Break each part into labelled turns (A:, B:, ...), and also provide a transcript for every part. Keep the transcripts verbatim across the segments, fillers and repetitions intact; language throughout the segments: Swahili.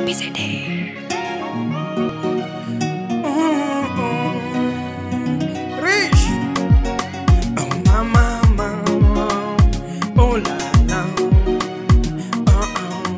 A: Bizede.
B: Rich. Oh mama, mama. Oh la la. Oh oh.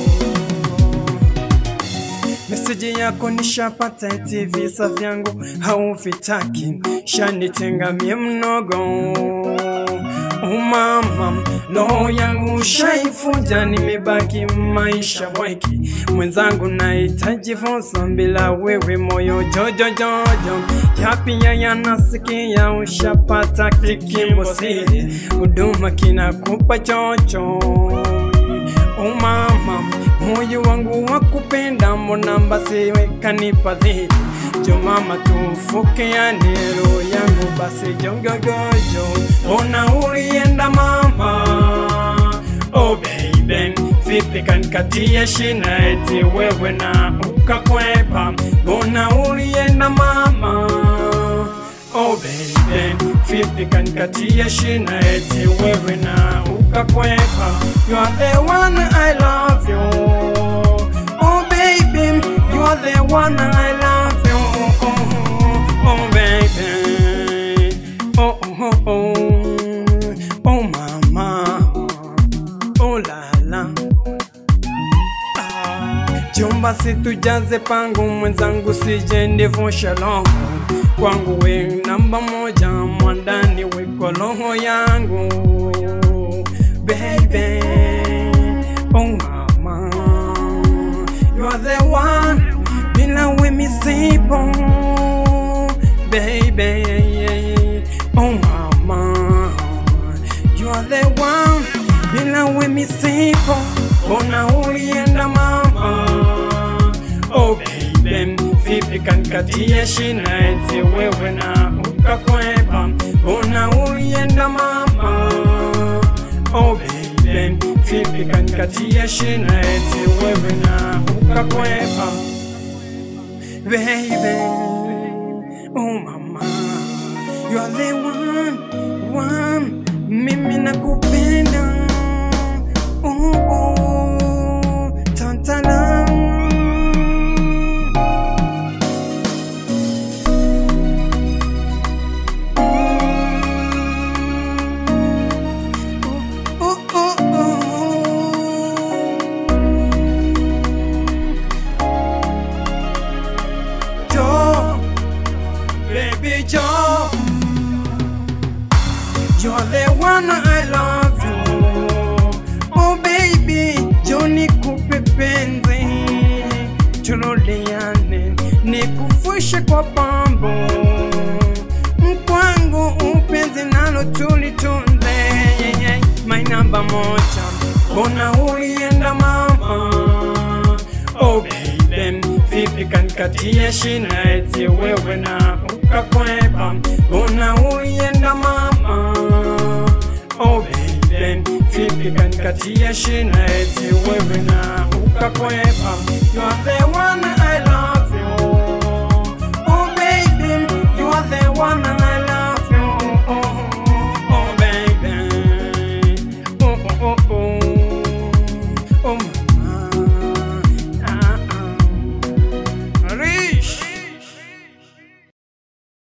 B: Message yako nishapata eti visa vyangu hauvitaki, shanitenga mie mnogo. Oh mama, roho yangu shaifuja, nimebaki maisha mweki. Mwenzangu nahitaji fursa, bila wewe moyo jojo jojo. Yapi ya yanasikia ushapata kikimbo siri, huduma kinakupa chocho. Oh mama, moyo wangu wakupenda, mbona basi weka nipa dhidi. Jo mama tufuke ya nero yangu basi jongogojo. Ona ulienda mama, oh baby, vipi kanikatia shina eti wewe na ukakwepa. Ona ulienda mama, oh baby, vipi kanikatia shina eti wewe na ukakwepa. You are the one I love you, oh baby, you are the one I love you, oh, oh baby, oh oh oh, oh mama, oh la la. Jomba situjaze pangu mwenzangu sije ndivusha longo. Kwangu we namba moja, mwandani weko roho yangu. Baby, oh mama, you are the one, bila we misipo. Baby, oh mama, you are the one, bila we misipo. Ona ulienda mama, oh baby, vipi kanikatia shina eti wewe na ukakwepa. Ona ulienda mama, oh baby, vipi kanikatia shina eti wewe na ukakwepa. Baby, oh mama, you are the one, one, mimi nakupenda. Oh oh, tantala. Oh oh oh, Joe, baby Joe, you're the one I love you. Oh baby, Johnny kupepenzi, turudiane, nikufushe kwa pambo. Mkwangu upenzi nalo tulitunze, my number moja. Bona ulienda mama, oh baby, vipi kanikatia shina eti wewe na ukakwepa. Bona ulienda mama, oh baby, vipi kanikatia shina eti wewe na ukakwepa. You are the one